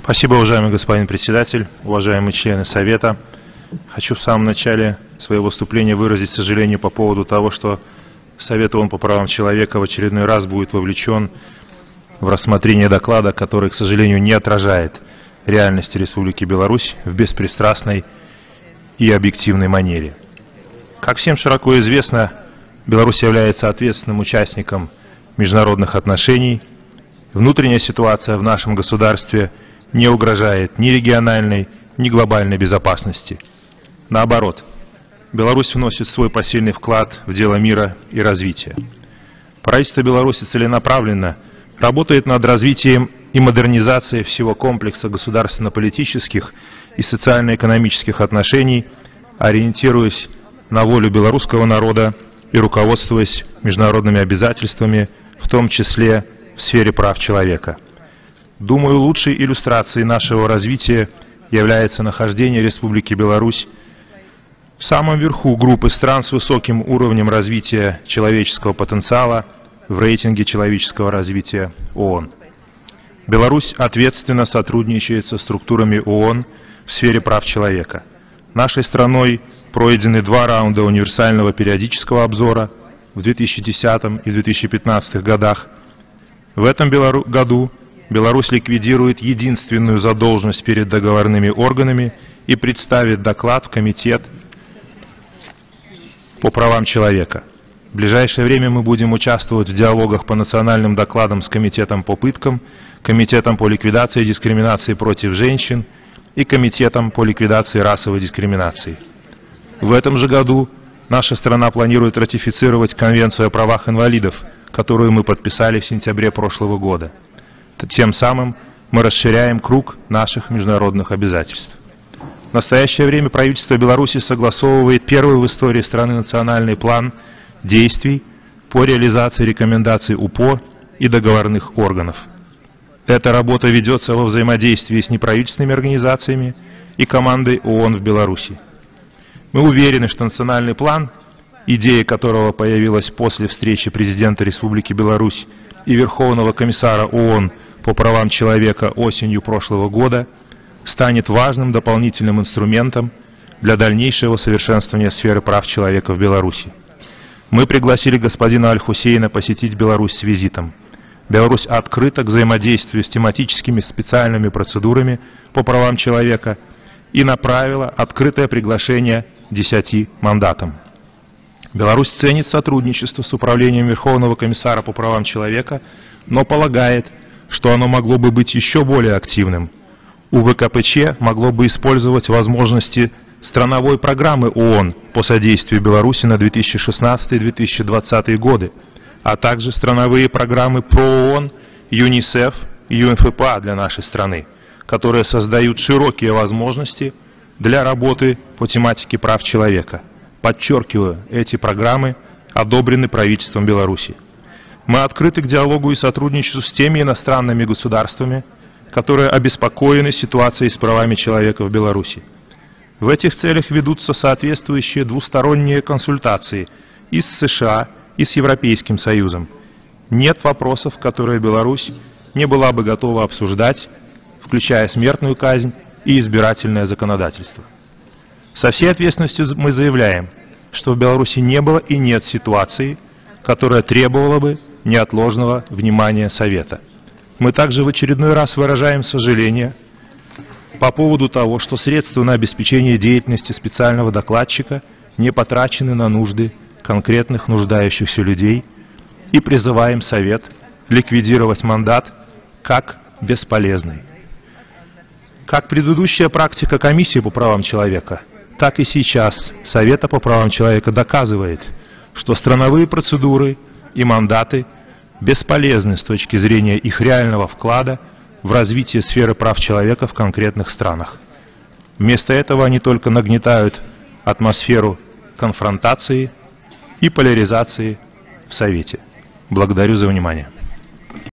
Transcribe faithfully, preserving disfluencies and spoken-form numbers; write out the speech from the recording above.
Спасибо, уважаемый господин председатель, уважаемые члены Совета. Хочу в самом начале своего выступления выразить сожаление по поводу того, что Совет ООН по правам человека в очередной раз будет вовлечен в рассмотрение доклада, который, к сожалению, не отражает реальности Республики Беларусь в беспристрастной и объективной манере. Как всем широко известно, Беларусь является ответственным участником международных отношений. Внутренняя ситуация в нашем государстве не угрожает ни региональной, ни глобальной безопасности. Наоборот, Беларусь вносит свой посильный вклад в дело мира и развития. Правительство Беларуси целенаправленно работает над развитием и модернизацией всего комплекса государственно-политических и социально-экономических отношений, ориентируясь на волю белорусского народа и руководствуясь международными обязательствами, в том числе в сфере прав человека. Думаю, лучшей иллюстрацией нашего развития является нахождение Республики Беларусь в самом верху группы стран с высоким уровнем развития человеческого потенциала в рейтинге человеческого развития ООН. Беларусь ответственно сотрудничает со структурами ООН в сфере прав человека. Нашей страной пройдены два раунда универсального периодического обзора в две тысячи десятом и две тысячи пятнадцатом годах. В этом году Беларусь ликвидирует единственную задолженность перед договорными органами и представит доклад в Комитет по правам человека. В ближайшее время мы будем участвовать в диалогах по национальным докладам с Комитетом по пыткам, Комитетом по ликвидации дискриминации против женщин и Комитетом по ликвидации расовой дискриминации. В этом же году наша страна планирует ратифицировать Конвенцию о правах инвалидов, которую мы подписали в сентябре прошлого года. Тем самым мы расширяем круг наших международных обязательств. В настоящее время правительство Беларуси согласовывает первый в истории страны национальный план действий по реализации рекомендаций УПО и договорных органов. Эта работа ведется во взаимодействии с неправительственными организациями и командой ООН в Беларуси. Мы уверены, что национальный план, идея которого появилась после встречи президента Республики Беларусь и Верховного комиссара ООН по правам человека осенью прошлого года, станет важным дополнительным инструментом для дальнейшего совершенствования сферы прав человека в Беларуси. Мы пригласили господина Аль-Хусейна посетить Беларусь с визитом. Беларусь открыта к взаимодействию с тематическими специальными процедурами по правам человека и направила открытое приглашение десяти мандатам. Беларусь ценит сотрудничество с Управлением Верховного комиссара по правам человека, но полагает, что оно могло бы быть еще более активным. УВКПЧ могло бы использовать возможности страновой программы ООН по содействию Беларуси на две тысячи шестнадцатый — две тысячи двадцатый годы, а также страновые программы ПРООН, ЮНИСЕФ и ЮНФПА для нашей страны, которые создают широкие возможности для работы по тематике прав человека. Подчеркиваю, эти программы одобрены правительством Беларуси. Мы открыты к диалогу и сотрудничеству с теми иностранными государствами, которые обеспокоены ситуацией с правами человека в Беларуси. В этих целях ведутся соответствующие двусторонние консультации и с США, и с Европейским Союзом. Нет вопросов, которые Беларусь не была бы готова обсуждать, включая смертную казнь и избирательное законодательство. Со всей ответственностью мы заявляем, что в Беларуси не было и нет ситуации, которая требовала бы неотложного внимания Совета. Мы также в очередной раз выражаем сожаление по поводу того, что средства на обеспечение деятельности специального докладчика не потрачены на нужды конкретных нуждающихся людей и призываем Совет ликвидировать мандат как бесполезный. Как предыдущая практика Комиссии по правам человека, так и сейчас Совета по правам человека доказывает, что страновые процедуры и мандаты бесполезны с точки зрения их реального вклада в развитие сферы прав человека в конкретных странах. Вместо этого они только нагнетают атмосферу конфронтации и поляризации в Совете. Благодарю за внимание.